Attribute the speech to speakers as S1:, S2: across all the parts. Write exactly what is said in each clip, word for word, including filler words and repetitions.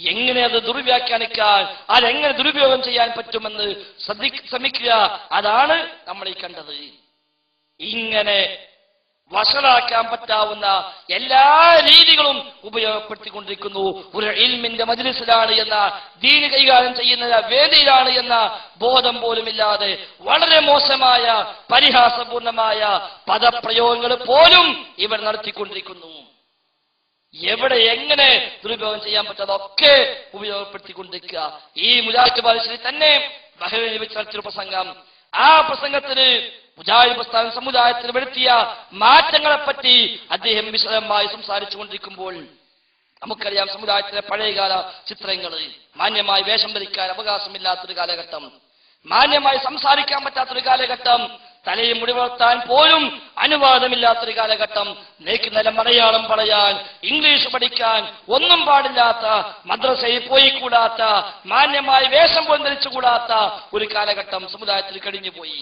S1: എങ്ങനെ അത് ദുർവ്യാഖ്യാനിക്കാൻ, അതെങ്ങനെ ദുരുപയോഗം ചെയ്യാൻ പറ്റുമെന്ന് ശ്രമിക്കുക. അതാണ് നമ്മൾ ഈ കണ്ടത്. ഇങ്ങനെ വഷളാക്കാൻ പറ്റാവുന്ന എല്ലാ രീതികളും ഉപയോഗപ്പെടുത്തിക്കൊണ്ടിരിക്കുന്നു. ഒരു ഇൽമിന്റെ മജ്ലിസിലാണ് എന്ന, ദീൻ കൈകാര്യം ചെയ്യുന്ന വേദിയിലാണ് എന്ന ബോധം പോലുമില്ലാതെ വളരെ മോശമായ പരിഹാസപൂർണമായ പദപ്രയോഗങ്ങൾ പോലും ഇവർ നടത്തിക്കൊണ്ടിരിക്കുന്നു. എവിടെ എങ്ങനെ ദുരുപയോഗം ചെയ്യാൻ പറ്റാതൊക്കെ ഉപയോഗപ്പെടുത്തിക്കൊണ്ടിരിക്കുക. ഈ മുജാഹിദ് ബാലുശ്ശേരി തന്നെ ബഹ്റൈനിൽ വെച്ച് നടത്തിയൊരു പ്രസംഗം, ആ പ്രസംഗത്തിന് മുജാഹിദ് പ്രസ്ഥാനം സമുദായത്തിൽ വരുത്തിയ മാറ്റങ്ങളെപ്പറ്റി അദ്ദേഹം വിശദമായി സംസാരിച്ചു കൊണ്ടിരിക്കുമ്പോൾ നമുക്കറിയാം, സമുദായത്തിലെ പഴയകാല ചിത്രങ്ങൾ, മാന്യമായി വേഷം ധരിക്കാൻ അവകാശമില്ലാത്തൊരു കാലഘട്ടം, മാന്യമായി സംസാരിക്കാൻ പറ്റാത്തൊരു കാലഘട്ടം, തലയിൽ മുടി വളർത്താൻ പോലും അനുവാദമില്ലാത്തൊരു കാലഘട്ടം, നേക്ക് നല്ല മലയാളം പറയാൻ, ഇംഗ്ലീഷ് പഠിക്കാൻ ഒന്നും പാടില്ലാത്ത, മദ്രസയിൽ പോയി കൂടാത്ത, മാന്യമായി വേഷം പോലും ധരിച്ചുകൂടാത്ത ഒരു കാലഘട്ടം സമുദായത്തിൽ കഴിഞ്ഞുപോയി.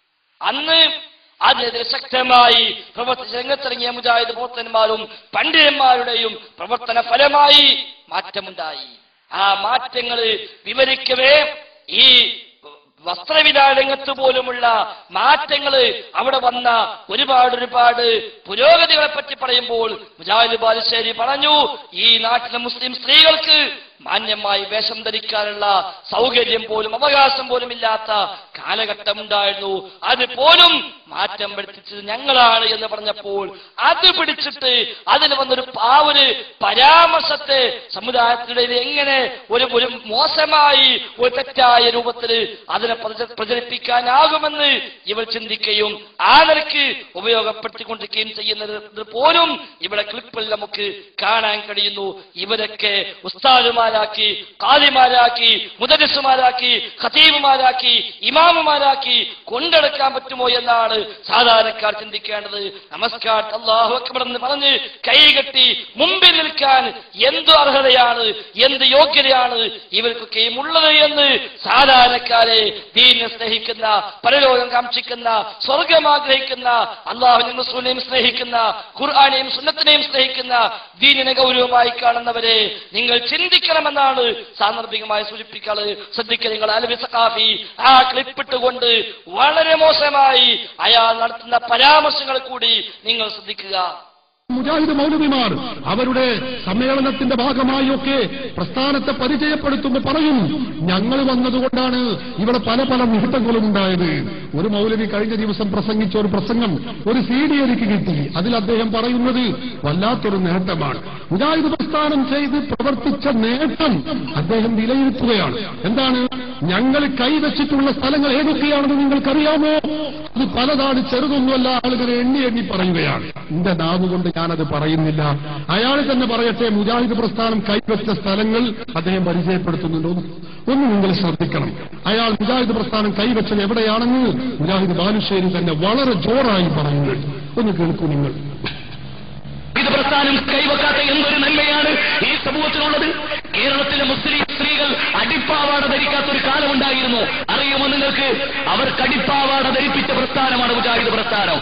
S1: അന്ന് അതിനെതിരെ ശക്തമായി പ്രവർത്തിച്ച രംഗത്തിറങ്ങിയ മുജാഹിദ് പ്രവർത്തകന്മാരും പണ്ഡിതന്മാരുടെയും പ്രവർത്തന ഫലമായി മാറ്റമുണ്ടായി. ആ മാറ്റങ്ങൾ വിവരിക്കവേ ഈ വസ്ത്രവിധാന രംഗത്ത് പോലുമുള്ള മാറ്റങ്ങൾ, അവിടെ വന്ന ഒരുപാട് ഒരുപാട് പുരോഗതികളെ പറ്റി പറയുമ്പോൾ മുജാഹിദ് ബാലുശ്ശേരി പറഞ്ഞു, ഈ നാട്ടിലെ മുസ്ലിം സ്ത്രീകൾക്ക് മാന്യമായി വേഷം ധരിക്കാനുള്ള സൗകര്യം പോലും അവകാശം പോലും ഇല്ലാത്ത കാലഘട്ടം ഉണ്ടായിരുന്നു. അത് പോലും മാറ്റം വരുത്തിച്ചത് ഞങ്ങളാണ് എന്ന് പറഞ്ഞപ്പോൾ അത് പിടിച്ചിട്ട് അതിൽ വന്നൊരു ആ ഒരു പരാമർശത്തെ സമുദായത്തിനിടയിൽ എങ്ങനെ ഒരു ഒരു മോശമായി ഒരു തെറ്റായ രൂപത്തിൽ അതിനെ പ്രചരിപ്പിക്കാനാകുമെന്ന് ഇവർ ചിന്തിക്കുകയും ആ നിലയ്ക്ക് ഉപയോഗപ്പെടുത്തിക്കൊണ്ടിരിക്കുകയും ചെയ്യുന്നത് പോലും ഇവിടെ ക്ലിപ്പിൽ നമുക്ക് കാണാൻ കഴിയുന്നു. ഇവരൊക്കെ ഉസ്താദുമാരാക്കി, ഖാദിമാരാക്കി, മുദരിസുമാരാക്കി, ഖതീബുമാരാക്കി, ഇമാമുമാരാക്കി കൊണ്ടെടുക്കാൻ പറ്റുമോ എന്നാണ് സാധാരണക്കാർ ചിന്തിക്കേണ്ടത്. നമസ്കാരം അല്ലാഹു അക്ബർ എന്ന് പറഞ്ഞ് കൈകെട്ടി മുമ്പിൽ നിൽക്കാൻ എന്ത് അർഹതയാണ്, എന്ത് യോഗ്യതയാണ് ഇവർക്കൊക്കെയും ഉള്ളത് എന്ന് സാധാരണക്കാരെ, ദീനിനെ സ്നേഹിക്കുന്ന, പരലോകം കാക്ഷിക്കുന്ന, സ്വർഗം ആഗ്രഹിക്കുന്ന, അള്ളാഹുവിനെയും റസൂലിനെയും സ്നേഹിക്കുന്ന, ഖുർആനെയും സുന്നത്തിനെയും സ്നേഹിക്കുന്ന, ദീനിനെ ഗൗരവമായി കാണുന്നവരെ നിങ്ങൾ ചിന്തിക്കണമെന്നാണ് സാന്ദർഭികമായി സൂചിപ്പിക്കാറ്. ശ്രദ്ധിക്കുക നിങ്ങൾ. അലവി സഖാഫി ആ ക്ലിപ്പിട്ടുകൊണ്ട് വളരെ മോശമായി അയാൾ നടത്തുന്ന പരാമർശങ്ങൾ കൂടി നിങ്ങൾ ശ്രദ്ധിക്കുക.
S2: മുജാഹിദ് മൗലവിമാർ അവരുടെ സമ്മേളനത്തിന്റെ ഭാഗമായൊക്കെ പ്രസ്ഥാനത്തെ പരിചയപ്പെടുത്തുമ്പോൾ പറയും, ഞങ്ങൾ വന്നതുകൊണ്ടാണ് ഇവിടെ പല പല മുഹൂർത്തങ്ങളും ഉണ്ടായത്. ഒരു മൗലവി കഴിഞ്ഞ ദിവസം പ്രസംഗിച്ച ഒരു പ്രസംഗം ഒരു സി ഡി എനിക്ക് കിട്ടി. അതിൽ അദ്ദേഹം പറയുന്നത് വല്ലാത്തൊരു നേട്ടമാണ്. മുജാഹിദ് പ്രസ്ഥാനം ചെയ്ത് പ്രവർത്തിച്ച നേട്ടം അദ്ദേഹം വിലയിരുത്തുകയാണ്. എന്താണ്? ഞങ്ങൾ കൈവച്ചിട്ടുള്ള സ്ഥലങ്ങൾ ഏതൊക്കെയാണെന്ന് നിങ്ങൾക്കറിയാമോ? അത് പലതാണ്, ചെറുതൊന്നുമല്ല. ആളുകൾ എണ്ണി എണ്ണി പറയുകയാണ്. എന്റെ നാവ് കൊണ്ട് ഞാനത് പറയുന്നില്ല, അയാൾ തന്നെ പറയട്ടെ. മുജാഹിദ് പ്രസ്ഥാനം കൈവച്ച സ്ഥലങ്ങൾ അദ്ദേഹം പരിചയപ്പെടുത്തുന്നുണ്ടോ? ഒന്ന് നിങ്ങൾ ശ്രദ്ധിക്കണം. അയാൾ മുജാഹിദ് പ്രസ്ഥാനം കൈവച്ചത് എവിടെയാണെന്ന് മുജാഹിദ് ബാലുശ്ശേരി തന്നെ വളരെ ജോറായി പറയുന്നുണ്ട്. ഒന്ന് കേൾക്കൂ നിങ്ങൾ.
S3: ഇത് പ്രസ്ഥാനം കൈവക്കാത്ത എന്തൊരു നന്മയാണ് ഈ സമൂഹത്തിനുള്ളത്. കേരളത്തിലെ മുസ്ലിം സ്ത്രീകൾ അടിപ്പാവാട ധരിക്കാത്തൊരു കാലമുണ്ടായിരുന്നു. അറിയുമോ നിങ്ങൾക്ക്? അവർക്ക് അടിപ്പാവാട ധരിപ്പിച്ച പ്രസ്ഥാനമാണ് മുജാഹിദ് പ്രസ്ഥാനം.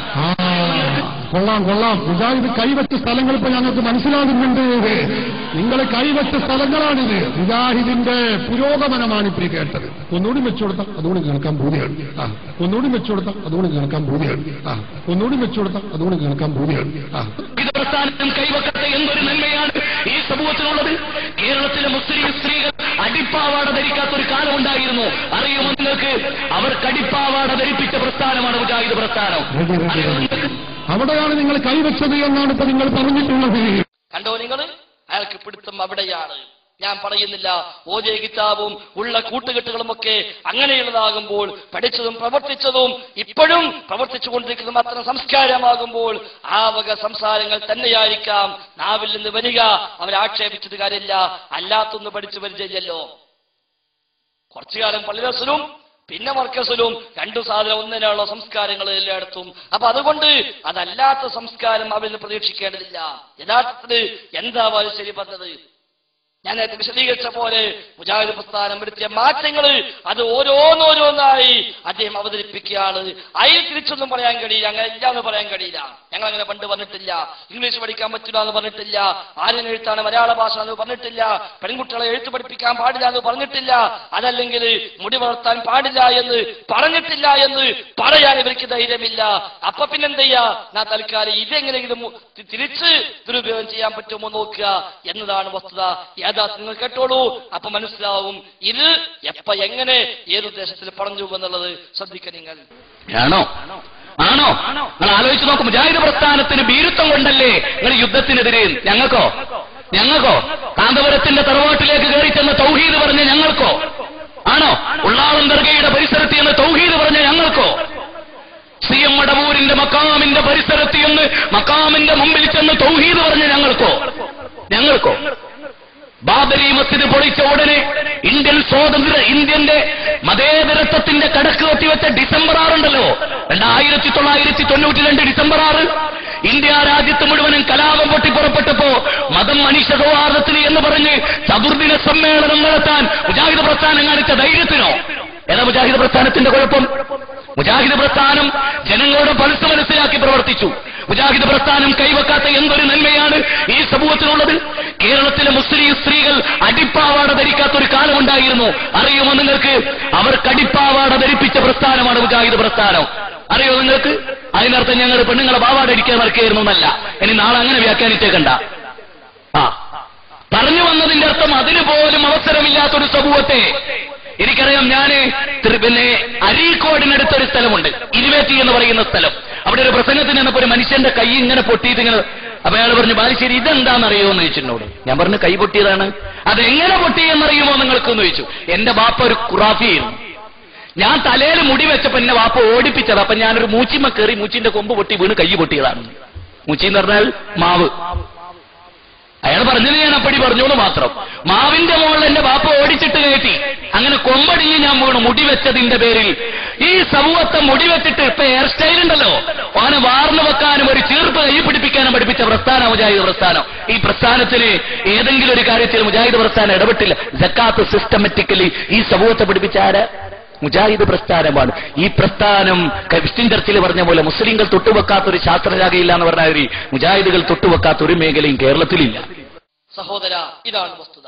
S2: കൊള്ളാം കൊള്ളാം. മുജാഹിദ് കൈവച്ച സ്ഥലങ്ങൾ ഇപ്പൊ ഞങ്ങൾക്ക് മനസ്സിലാകുന്നുണ്ട്. നിങ്ങൾ കൈവച്ച സ്ഥലങ്ങളാണിത്. മുജാഹിദിന്റെ പുരോഗമനമാണ് ഇപ്പൊ കേട്ടത്. ഒന്നുകൂടി വെച്ചുകൊടുത്താൽ അതുകൊണ്ട് കേൾക്കാൻ പൂതിയാണ്. ആ ഒന്നുകൂടി വെച്ചുകൊടുത്താൽ അതുകൊണ്ട് കേൾക്കാൻ പൂതിയാണ്. ആ ഒന്നുകൂടി വെച്ചുകൊടുത്താൽ അതുകൊണ്ട് കേൾക്കാൻ പൂതിയാണ്. ആ
S3: ഇത് പ്രസ്ഥാനം കൈവക്കാത്ത എന്തൊരു നന്മയാണ് ഈ സമൂഹത്തിനുള്ളത്. കേരളത്തിലെ മുസ്ലിം സ്ത്രീകൾ അടിപ്പാവാട ധരിക്കാത്തൊരു കാലമുണ്ടായിരുന്നു. അറിയുമോ നിങ്ങൾക്ക്? അവർക്ക് അടിപ്പാവാട ധരിപ്പിച്ച പ്രസ്ഥാനമാണ് മുജാഹിദ് പ്രസ്ഥാനം.
S2: അവിടെയാണ് നിങ്ങൾ കൈവച്ചത് എന്നാണ് ഇപ്പൊ നിങ്ങൾ പറഞ്ഞിട്ടുള്ളത്.
S1: കണ്ടോ നിങ്ങൾ? അയാൾക്ക് പിടുത്തം അവിടെയാണ്. ഞാൻ പറയുന്നില്ല ഓതിയ കിതാബും ഉള്ള കൂട്ടുകെട്ടുകളും ഒക്കെ അങ്ങനെയുള്ളതാകുമ്പോൾ, പഠിച്ചതും പ്രവർത്തിച്ചതും ഇപ്പോഴും പ്രവർത്തിച്ചു കൊണ്ടിരിക്കുന്നതും അത്ര സംസ്കാരമാകുമ്പോൾ ആ വക സംസാരങ്ങൾ തന്നെയായിരിക്കാം നാവിൽ നിന്ന് വരിക. അവരാക്ഷേപിച്ചത് കാര്യമില്ല. അല്ലാത്തൊന്ന് പഠിച്ചു പരിചയല്ലോ. കുറച്ചു കാലം പള്ളിരസലും പിന്നെ മർക്കസിലും രണ്ടു സാധനം ഒന്നിനുള്ള സംസ്കാരങ്ങൾ എല്ലായിടത്തും. അപ്പൊ അതുകൊണ്ട് അതല്ലാത്ത സംസ്കാരം അവരിൽ പ്രതീക്ഷിക്കേണ്ടതില്ല. യഥാർത്ഥത്തിൽ എന്താ ബാലുശ്ശേരി പറഞ്ഞത്? ഞാൻ നേരത്തെ വിശദീകരിച്ച പോലെ മുജാഹിദ് പ്രസ്ഥാനം വരുത്തിയ മാറ്റങ്ങൾ അത് ഓരോന്നോരോന്നായി അദ്ദേഹം അവതരിപ്പിക്കുകയാണ്. അതിൽ തിരിച്ചൊന്നും പറയാൻ കഴിയില്ല, അങ്ങനെ ഇല്ല എന്ന് പറയാൻ കഴിയില്ല. ഞങ്ങൾ അങ്ങനെ പണ്ട് പറഞ്ഞിട്ടില്ല, ഇംഗ്ലീഷ് പഠിക്കാൻ പറ്റില്ല എന്ന് പറഞ്ഞിട്ടില്ല, ആര്യൻ എഴുത്താണ് മലയാള ഭാഷ എന്ന് പറഞ്ഞിട്ടില്ല, പെൺകുട്ടികളെ എഴുത്ത് പഠിപ്പിക്കാൻ പാടില്ല എന്ന് പറഞ്ഞിട്ടില്ല, അതല്ലെങ്കിൽ മുടി വളർത്താൻ പാടില്ല എന്ന് പറഞ്ഞിട്ടില്ല എന്ന് പറയാൻ ഇവർക്ക് ധൈര്യമില്ല. അപ്പൊ പിന്നെന്ത് ചെയ്യാ, ഞാൻ തൽക്കാലം ഇതെങ്ങനെയെങ്കിലും തിരിച്ച് ദുരുപയോഗം ചെയ്യാൻ പറ്റുമോ നോക്കുക എന്നതാണ് വസ്തുത. യാഥാർത്ഥ്യങ്ങൾ കേട്ടോളൂ, അപ്പൊ മനസ്സിലാവും ഇത് എപ്പ എങ്ങനെ ഏതുദ്ദേശത്തിൽ പറഞ്ഞു എന്നുള്ളത്. ശ്രദ്ധിക്കുക നിങ്ങൾ.
S3: ആണോ ആണോ നിങ്ങൾ ആലോചിച്ച് നോക്കും. മുജാഹിദ് പ്രസ്ഥാനത്തിന് ഭീരുത്വം കൊണ്ടല്ലേ നിങ്ങൾ യുദ്ധത്തിനെതിരെ? ഞങ്ങൾക്കോ ഞങ്ങൾക്കോ കാന്തപുരത്തിന്റെ തറവാട്ടിലേക്ക് കയറി ചെന്ന് തൗഹീദ് പറഞ്ഞ ഞങ്ങൾക്കോ? ആണോ ഉള്ളാളം ദർഗയുടെ പരിസരത്ത് എന്ന് തൗഹീദ് പറഞ്ഞ ഞങ്ങൾക്കോ? സി എം മടവൂരിന്റെ മക്കാമിന്റെ പരിസരത്ത് എന്ന് മക്കാമിന്റെ മുമ്പിൽ ചെന്ന് തൗഹീദ് പറഞ്ഞ ഞങ്ങൾക്കോ? ഞങ്ങൾക്കോ? ബാബരി മസ്ജിദ് പൊളിച്ച ഉടനെ ഇന്ത്യൻ സ്വാതന്ത്ര്യ ഇന്ത്യന്റെ മതേതരത്വത്തിന്റെ കടക്ക് കെട്ടിവെച്ച ഡിസംബർ ആറുണ്ടല്ലോ, രണ്ടായിരത്തി തൊള്ളായിരത്തി തൊണ്ണൂറ്റി രണ്ട് ഡിസംബർ ആറ് ഇന്ത്യ രാജ്യത്ത് മുഴുവനും കലാപം പൊട്ടിപ്പുറപ്പെട്ടപ്പോ മതം മനുഷ്യ സൗഹാർദ്ദത്തിന് എന്ന് പറഞ്ഞ് ചതുർദിന സമ്മേളനം നടത്താൻ മുജാഹിദ് പ്രസ്ഥാനം കാണിച്ച ധൈര്യത്തിനോ? ഏതാ മുജാഹിദ് പ്രസ്ഥാനത്തിന്റെ കുഴപ്പം? മുജാഹിദ് പ്രസ്ഥാനം ജനങ്ങളുടെ പൾസ് മനസ്സിലാക്കി പ്രവർത്തിച്ചു. മുജാഹിദ് പ്രസ്ഥാനം കൈവക്കാത്ത എന്തൊരു നന്മയാണ് ഈ സമൂഹത്തിനുള്ളത്. കേരളത്തിലെ മുസ്ലിം സ്ത്രീകൾ അടിപ്പാവാട ധരിക്കാത്ത ഒരു കാലമുണ്ടായിരുന്നു. അറിയുമോ നിങ്ങൾക്ക്? അവർ കടിപ്പാവാട ധരിപ്പിച്ച പ്രസ്ഥാനമാണ് മുജാഹിദ് പ്രസ്ഥാനം. അറിയോ നിങ്ങൾക്ക്? അതിനർത്ഥം ഞങ്ങൾ പെണ്ണുങ്ങളെ പാവാട അടിക്കാൻ നടക്കുകയായിരുന്നു എന്നല്ല. ഇനി നാളെ അങ്ങനെ വ്യാഖ്യാനിച്ചേക്കണ്ട. ആ പറഞ്ഞു വന്നതിന്റെ അർത്ഥം അതിന് പോലും അവസരമില്ലാത്തൊരു സമൂഹത്തെ. എനിക്കറിയാം, ഞാന് പിന്നെ അരീക്കോടിനടുത്തൊരു സ്ഥലമുണ്ട്, ഇരുവേറ്റി എന്ന് പറയുന്ന സ്ഥലം. അവിടെ ഒരു പ്രസംഗത്തിന് ചെന്നപ്പോ ഒരു മനുഷ്യന്റെ കൈ ഇങ്ങനെ പൊട്ടിയിട്ട് ഇങ്ങനെ, അപ്പൊ അയാൾ പറഞ്ഞു, ബാലുശ്ശേരി ഇതെന്താണെന്നറിയോ എന്ന് ചോദിച്ചിട്ടുണ്ടോട്. ഞാൻ പറഞ്ഞു കൈ പൊട്ടിയതാണ്. അതെങ്ങനെ പൊട്ടിയെന്നറിയുമോ നിങ്ങൾക്കെന്ന് ചോദിച്ചു. എന്റെ ബാപ്പ ഒരു ഖുറാഫിയായിരുന്നു. ഞാൻ തലയിൽ മുടി വെച്ചപ്പോ എന്നെ വാപ്പ ഓടിപ്പിച്ചത്. അപ്പൊ ഞാനൊരു മൂച്ചിമ്മ കയറി മൂച്ചിന്റെ കൊമ്പ് പൊട്ടി വീണ് കൈ പൊട്ടിയതാണ്. മൂച്ചി എന്ന് പറഞ്ഞാൽ മാവ്. അയാൾ പറഞ്ഞത് ഞാൻ അപ്പടി പറഞ്ഞോളൂ മാത്രം. മാവിന്റെ മുകളിൽ എന്റെ ബാപ്പ ഓടിച്ചിട്ട് കയറ്റി. അങ്ങനെ കൊമ്പടിഞ്ഞ് ഞാൻ വീണു മുടി വെച്ചതിന്റെ പേരിൽ. ഈ സമൂഹത്തെ മുടി വെച്ചിട്ട് ഇപ്പൊ ഹെയർ സ്റ്റൈൽ ഉണ്ടല്ലോ, അവനെ വാർന്നു വെക്കാനും ഒരു ചീർപ്പ് കൈ പിടിപ്പിക്കാനും പഠിപ്പിച്ച പ്രസ്ഥാനം മുജാഹിദ് പ്രസ്ഥാനം. ഈ പ്രസ്ഥാനത്തിന് ഏതെങ്കിലും ഒരു കാര്യത്തിൽ മുജാഹിദ് പ്രസ്ഥാനം ഇടപെട്ടില്ല. സക്കാത്ത് സിസ്റ്റമാറ്റിക്കലി ഈ സമൂഹത്തെ പഠിപ്പിച്ച ആര്? മുജാഹിദ് പ്രസ്ഥാനമാണ്. ഈ പ്രസ്ഥാനം ക്രിസ്ത്യൻ ചർച്ചിൽ പറഞ്ഞ പോലെ മുസ്ലിങ്ങൾ തൊട്ടുവെക്കാത്തൊരു ശാസ്ത്രശാഖയില്ല എന്ന് പറഞ്ഞാൽ മുജാഹിദുകൾ തൊട്ടുവെക്കാത്ത ഒരു മേഖലയും കേരളത്തിലില്ല.
S1: സഹോദര, ഇതാണ് വസ്തുത.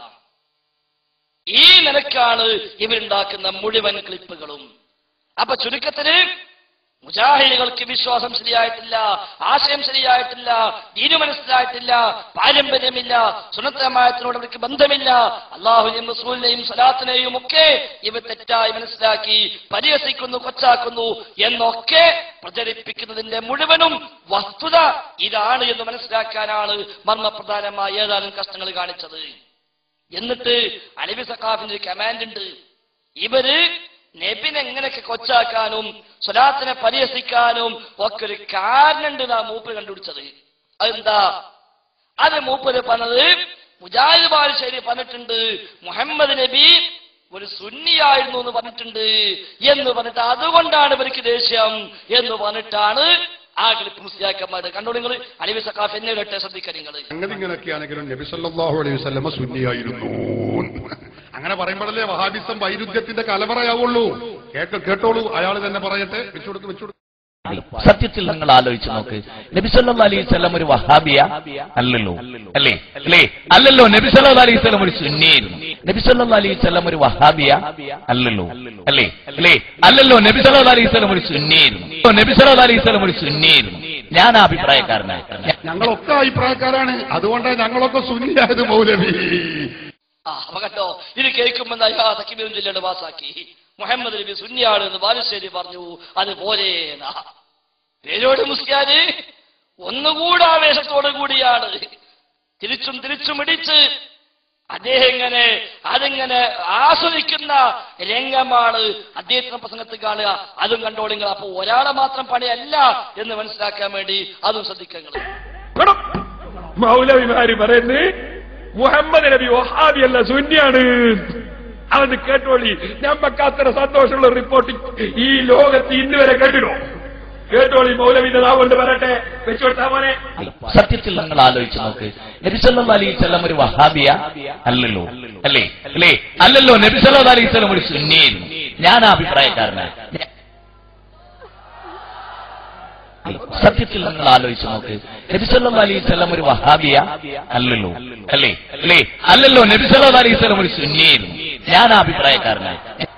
S1: ഈ നിലക്കാണ് ഇവരുണ്ടാക്കുന്ന മുഴുവൻ ക്ലിപ്പുകളും. അപ്പൊ ചുരുക്കത്തിന് മുജാഹിദുകൾക്ക് വിശ്വാസം ശരിയായിട്ടില്ല, ആശയം ശരിയായിട്ടില്ല, ദീനു മനസ്സിലായിട്ടില്ല, പാരമ്പര്യമില്ല, സുന്നത്ത് ജമാഅത്തിനോട് അവർക്ക് ബന്ധമില്ല, അള്ളാഹുവിനെയും റസൂലിനെയും സലാത്തിനെയും ഒക്കെ ഇവ തെറ്റായി മനസ്സിലാക്കി പരിഹസിക്കുന്നു, കൊച്ചാക്കുന്നു എന്നൊക്കെ പ്രചരിപ്പിക്കുന്നതിന്റെ മുഴുവനും വസ്തുത ഇതാണ് എന്ന് മനസ്സിലാക്കാനാണ് മർമ്മപ്രധാനമായ ഏതാനും കഷ്ടങ്ങൾ കാണിച്ചത്. എന്നിട്ട് അലവി സഖാഫിന്റെ ഒരു കമാൻഡ് ഉണ്ട്. ഇവര് നബിനെ എങ്ങനെയൊക്കെ കൊച്ചാക്കാനും സ്വലാത്തിനെ പരിഹസിക്കാനും ഒക്കെ ഒരു കാരണമുണ്ട് നാ മൂപ്പര് കണ്ടുപിടിച്ചത്. അതെന്താ? അത് മൂപ്പര് പറഞ്ഞത്, മുജാഹിദ് ബാലുശ്ശേരി പറഞ്ഞിട്ടുണ്ട് മുഹമ്മദ് നബി ഒരു സുന്നിയായിരുന്നു എന്ന് പറഞ്ഞിട്ടുണ്ട് എന്ന് പറഞ്ഞിട്ട് അതുകൊണ്ടാണ് ഇവർക്ക് ദേഷ്യം എന്ന് പറഞ്ഞിട്ടാണ് ആ ക്ലിപ്പ് മുസ്ലിയാക്കന്മാർ. കണ്ടോ നിങ്ങൾ, അലവി സഖാഫ് എന്നെ ഇടട്ടെ, ശ്രദ്ധിക്കുക നിങ്ങൾ.
S2: അങ്ങനെ ഇങ്ങനെയൊക്കെയാണെങ്കിലും നബി സല്ലല്ലാഹു അലൈഹി വസല്ലമ സുന്നിയായിരുന്നു. അങ്ങനെ പറയുമ്പോഴല്ലേ വഹാബിസം വൈരുദ്ധ്യത്തിന്റെ കലവറയാവുള്ളൂ. കേട്ടോ കേട്ടോളൂ, അയാൾ തന്നെ പറയട്ടെ. വെച്ചുകൊടുക്ക് വെച്ചുകൊടുക്ക്.
S3: സത്യത്തിൽ നിങ്ങൾ ആലോചിച്ച് നോക്ക്, നബി സല്ലല്ലാഹു അലൈഹി വസല്ലം ഒരു വഹാബിയ അല്ലല്ലോ, അല്ലേ അല്ലേ അല്ലല്ലോ. നബി സല്ലല്ലാഹു അലൈഹി വസല്ലം ഒരു സുന്നിയായിരുന്നു. നബി സല്ലല്ലാഹു അലൈഹി വസല്ലം ഒരു വഹാബിയ അല്ലല്ലോ, അല്ലേ അല്ലേ അല്ലല്ലോ. നബി സല്ലല്ലാഹു അലൈഹി വസല്ലം ഒരു സുന്നിയായിരുന്നു. നബി സല്ലല്ലാഹു അലൈഹി വസല്ലം ഒരു സുന്നിയായിരുന്നു. ഞാൻ ആ അഭിപ്രായക്കാരനാണ്.
S2: ഞങ്ങളൊക്കെ അഭിപ്രായക്കാരാണ്. അതുകൊണ്ടാണ് ഞങ്ങളൊക്കെ സുന്നിയായത് മൗലവി.
S1: ആ അപ്പൊ കേട്ടോ, ഇത് കേൾക്കുമ്പോ തക്കിബീറും ജില്ലയുടെ പാസാക്കി മുഹമ്മദ് നബി സുന്നിയാണ് എന്ന് ബാലുശ്ശേരി പറഞ്ഞു. അതുപോലെ പേരോട് മുസ്ലിയാര് ഒന്നുകൂടെ ആവേശത്തോടു കൂടിയാണ് തിരിച്ചും തിരിച്ചും ഇടിച്ച് അദ്ദേഹം ഇങ്ങനെ അതിങ്ങനെ ആസ്വദിക്കുന്ന രംഗമാണ് അദ്ദേഹത്തിന്റെ പ്രസംഗത്തിൽ കാണുക. അതും കണ്ടോളിങ്ങൾ. അപ്പൊ ഒരാളെ മാത്രം പണിയല്ല എന്ന് മനസ്സിലാക്കാൻ വേണ്ടി അതും ശ്രദ്ധിക്കുക.
S4: മൗലവിമാര് പറയുന്നത് മുഹമ്മദ് നബി വഹാബിയല്ല സുന്നിയാണ്. അത് കേട്ടോളി. ഞമ്മക്ക് അത്ര സന്തോഷമുള്ള റിപ്പോർട്ട് ഈ ലോകത്ത് ഇന്നുവരെ കേട്ടിടോ? കേട്ടോളി മൗലവിന്റെ നാവ് കൊണ്ട് പറയട്ടെ, വെച്ചുകൊടുത്താ മോനെ.
S3: സത്യത്തിൽ നിങ്ങൾ ആലോചിച്ച് നോക്ക്, നബി സല്ലല്ലാഹു അലൈഹി വസല്ലം ഒരു വഹാബിയ അല്ലല്ലോ, അല്ലേ അല്ലേ അല്ലല്ലോ. നബി സല്ലല്ലാഹു അലൈഹി വസല്ലം ഒരു സുന്നിയായിരുന്നു. ഞാൻ ആ അഭിപ്രായക്കാരനാണ്. സത്യത്തിൽ നിങ്ങൾ ആലോചിച്ച് നോക്ക്, നബി സല്ലല്ലാഹു അലൈഹി വസല്ലം ഒരു വഹാബിയ അല്ലല്ലോ, അല്ലേ അല്ലേ അല്ലല്ലോ. നബി സല്ലല്ലാഹു അലൈഹി വസല്ലം ഒരു സുന്നിയായിരുന്നു. ഞാൻ ആ അഭിപ്രായക്കാരനാണ്.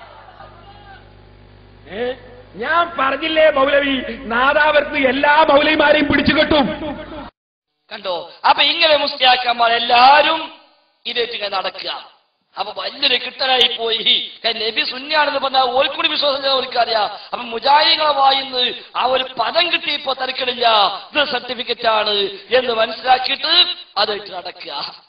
S4: ഞാൻ പറഞ്ഞില്ലേ മൗലവി, നാദാവർത്ത് എല്ലാ മൗലവിമാരെയും പിടിച്ചു കെട്ടും.
S1: കണ്ടോ? അപ്പൊ ഇങ്ങനെ മുസ്ലിയാക്കന്മാർ എല്ലാരും ഇതേറ്റിങ്ങനെ നടക്കുക. അപ്പൊ വലിയൊരു കിട്ടലായി പോയി. നബി സുന്നിയാണെന്ന് പറഞ്ഞാൽ ഓൽക്കൂടി വിശ്വാസം ഓർക്കറിയാം. അപ്പൊ മുജാഹിദുകളെ വായിന്ന് ആ ഒരു പദം കിട്ടിയപ്പോ തിരക്കിടില്ല, ഇത് സർട്ടിഫിക്കറ്റ് ആണ് എന്ന് മനസ്സിലാക്കിയിട്ട് അതേറ്റ് നടക്കുക.